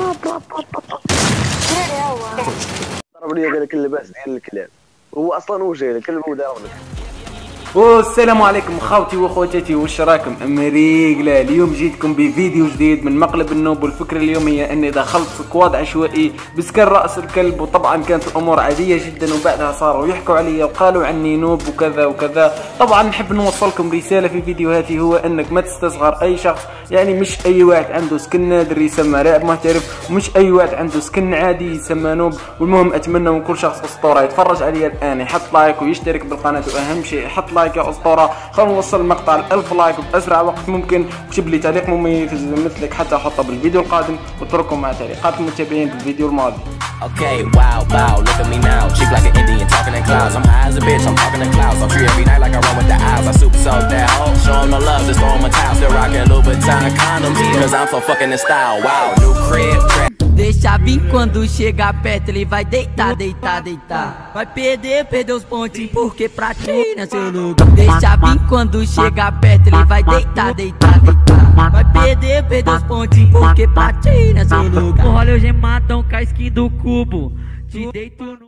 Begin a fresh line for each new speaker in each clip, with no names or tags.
ضرب لي قال لك اللباس ديال الكلاب، هو اصلا وجه الكلب ودار لك.
والسلام عليكم خوتي واخواتاتي، واش راكم امريقله؟ اليوم جيتكم بفيديو جديد من مقلب النوب، والفكره اليوم هي اني دخلت سكواد عشوائي بسكن راس الكلب، وطبعا كانت الامور عاديه جدا، وبعدها صاروا يحكوا علي وقالوا عني نوب وكذا وكذا. طبعا نحب نوصلكم رساله في فيديوهاتي، هو انك ما تستصغر اي شخص، يعني مش اي واحد عنده سكن نادر يسمى لاعب محترف، ومش اي واحد عنده سكن عادي يسمى نوب. والمهم اتمنى من كل شخص اسطوره يتفرج علي الان يحط لايك ويشترك بالقناه، واهم شيء يحط لايك يا اسطوره. خلونا نوصل المقطع ل 1000 لايك باسرع وقت ممكن، وكتب لي تعليق مميز مثلك حتى احطه بالفيديو القادم، واترككم مع تعليقات المتابعين بالفيديو الماضي.
Okay, wow, look at me now. Cheap like an Indian, talking in clouds. I'm high as a bitch, I'm talking in clouds. I'm free every night like I run with the eyes. I super soak that hoe, show 'em no love, just throw 'em a towel. Still rockin' Louboutin condoms, cause I'm so fucking in style. Wow, new crib,
Deixa vir quando chega perto, ele vai deitar, deitar, deitar. Vai perder os pontinhos, porque pra ti não é seu lugar. Deixa vir quando chega perto, ele vai deitar, deitar, deitar. Vai perder os pontinhos, porque pra ti não é seu lugar. Olha o gemadão com a skin do cubo, te deito no...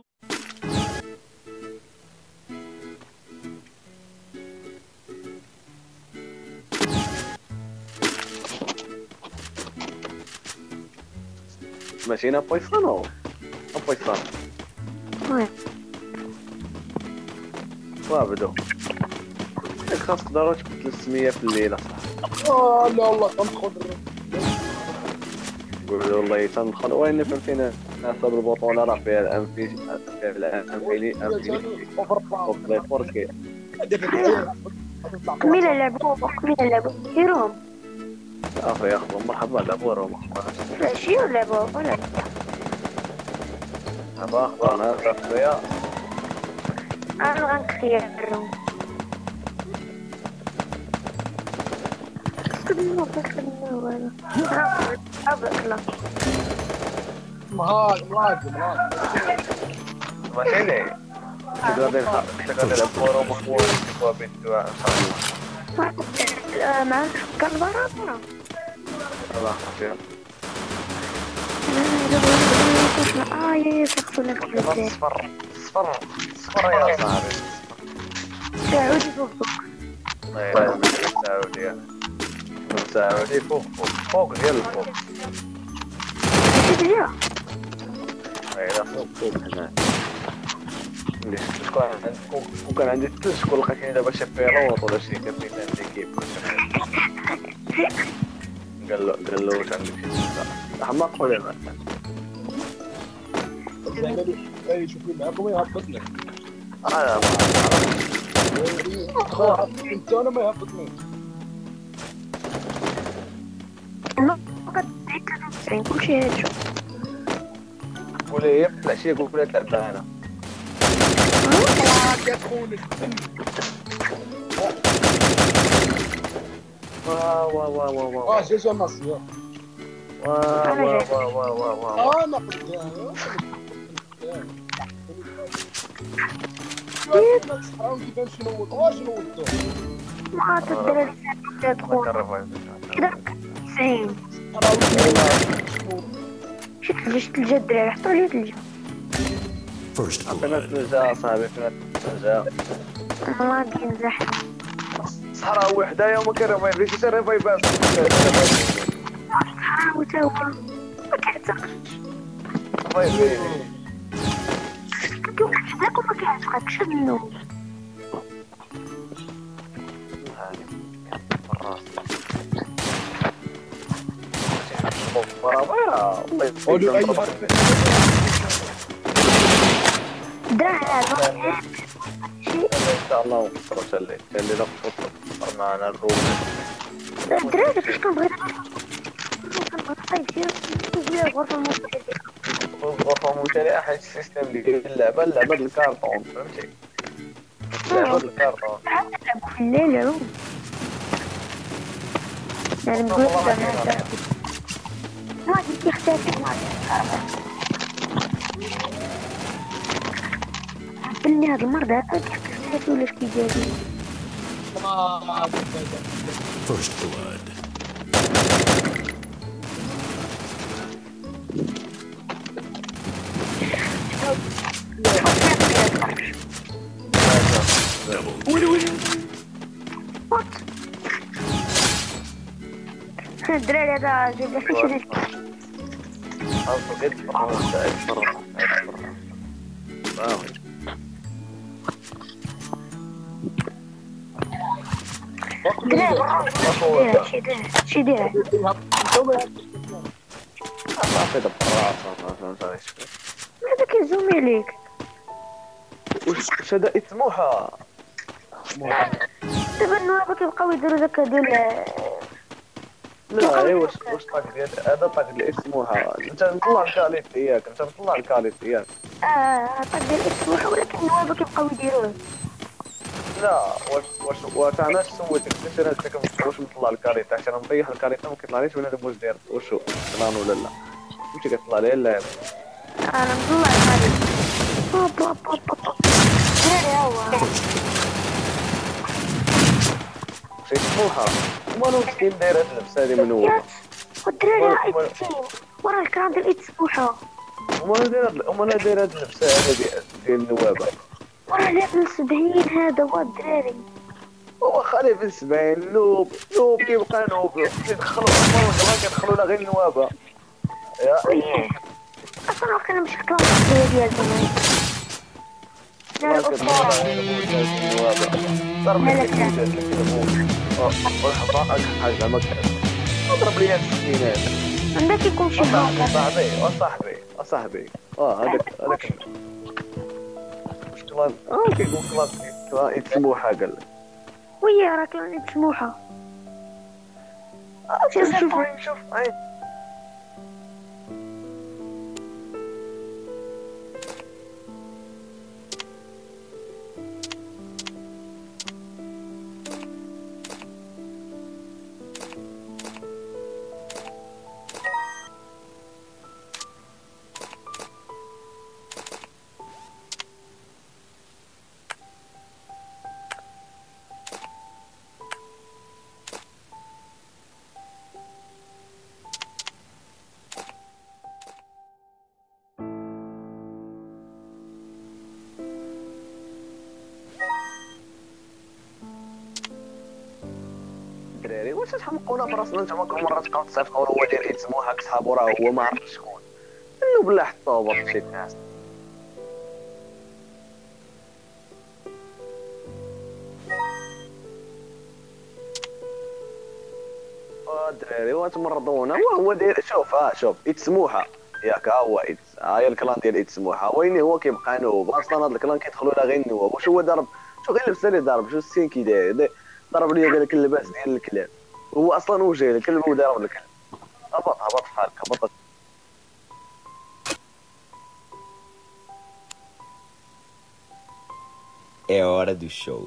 ماشيين ابويصانو ابويصان وابدو خاص تقدروا تبدلوا السميه في الليله صح.
لا والله تنخضر
قولوا والله تنخضر. وين فهمتينا ناسب البطوله راه فيها الانفيلي فوركي
كميل لعبوا هيروم
صافي يا اخو مرحبا لعبوا روما
ماشي لعبوا ولا
هذا اخبارنا صافيه.
انا غنخير الروم كنا ولا ابكلا
مهاج
ماشي لي تقدر نلعبوا روما خويا بنتو ان شاء الله
مع كالبرا
الله خير.
يا شخص لك
صفر يا صاحبي.
سعودي فوق
سعودي فوق ديال الفوق. فوق هنا. كان عندي الثلج كون لقيتني دابا شي بيلوط ولا شي كابيتان ديكيب قال له واش عندك شي حاجه حماق ولا لا؟
اي شوف معاكم يهبطني
انا
ما انت انا ما يهبطني
فقط كلشي هادشو
قول لي في العشيه قول لي تلعب انا
يا خونك
واو
جا مصر
واو
انا قدام كيفاش شنو
ما تدير تدخل كذا 90 شفت الثلجة الدراري حطوا لي ثلجة
عطينا ثلجة صاحبي فينا ثلجة
ما كينزح
صحراء وحدة يا ما كيرفاي بغيتي تا ريفاي باس
صحراء وتا هو ما كيعتقش كتوقف حداك وما كيعتقكش النوم
قولوا اي ان شاء الله وصلت اللي لقطت معنا الروم.
الدراري فاش كنبغي كنبغي ندير الغرفة الممتلئة.
الغرفة الممتلئة حيت السيستم ديال اللعبة الكارطون فهمتي؟ لعبة الكارطون.
نلعبو في الليل يا روم. يعني نقول لك ما جيت يختلف بلني هاد المرض هاكا كيختلف ولا اش كيجازي.
First blood.
الدراري هذا جايب لك شريك.
قد فرصة
دراري شي داير هذا كيزومي ليك.
واش هذا سموحة
دابا النوابة كيبقاو يديروا داك ديال
لا اي واش طاق ديال هذا طاق ديال سموحة. انت مطلع الكاليت ياك
طاق ديال السموحة، ولكن النوابة كيبقاو يديروه.
لا واش انا سويتك قلت انا واش مطلع الكاليت عشان نطيح الكاليت ما كيطلعليش بنادم واش داير وشو كلان ولا لا فهمتي كيطلع لي لا
انا مطلع الكاليت. دراري ها هو
شي سموحة ومالو مسكين داير هاد اللبس هادي منوبة.
والدراري راه ايتين ورا الكرام ديال السموحة.
ومالا داير هاد اللبس هادي ديال النوابة.
وراه لابس باهيين هذا هو الدراري.
هو خالي في 70 نوب كيبقى نوب كيدخلوا كيدخلوا لا غير النوابة.
وياه اصلا واقيلا مش كلاس ديالهم. لا الاسطورة
ضرب لي والحضراء حاجة زعما ضرب لي السكينات.
عندك يكون شي هاكر.
صاحبي هذاك كلان كيقول كلان يتسموحة قال لك.
وياه راه كلان يتسموحة.
شوف الدراري واش تحمقونا براسنا نتوما كل مره تبقاو تصيفطوا هو داير يتسموها كصحابو راه هو ما عرفش شكون انه بالله حطوه هو في شي ناس. الدراري وتمرضونا وهو داير شوف يتسموها ياك ها هو هاي الكلان ديال يتسموها وين هو كيبقى نوب اصلا هاد الكلان كيدخلوا لها غير النواب. واش هو ضرب شو غير لبسه اللي ضرب شو السين كي داير ضرب لي قال لك اللباس ديال الكلاب هو اصلا هو جاي الكلب ودار الكلب. هبط في حالك هبط.
É hora do show.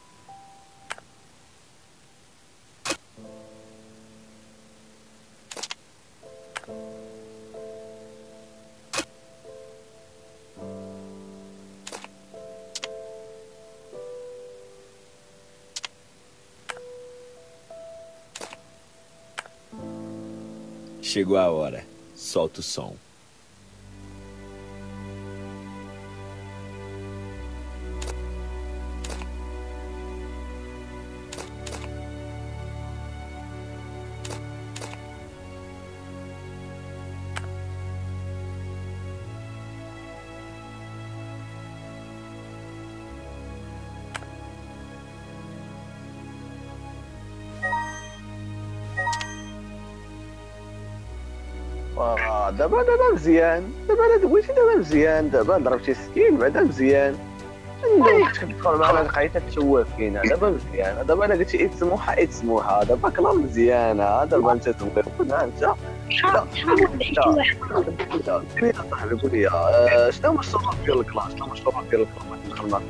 Chegou a hora. Solta o som.
دابا مزيان دابا دويتي دابا مزيان دابا ضربتي سكين بعدا مزيان كتدخل معنا لقيتك شوافين دابا مزيان. دابا انا قلتي يتسموحة دابا كلام مزيانه دابا انت تنقر انت يا صاحبي قول لي شنو هو الشروط ديال الكلاس ندخل معاك.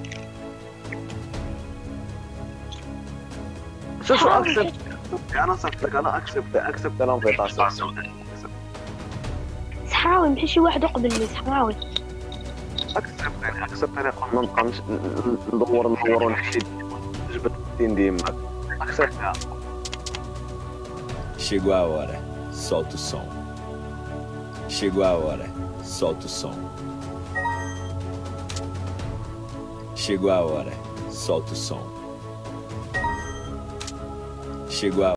شوف اكسبت انا صيفطلك انا اكسبت لانفيتاسيون
صحراوي ماشي شي واحد يقبلني صحراوي.
اكسبت انا ما نبقاش ندور ونحشي جبت الدين ديما اكسبتها.
Chegou a hora, solta o som. Chegou a hora, solta o som. Chegou a hora, solta o som. Chegou a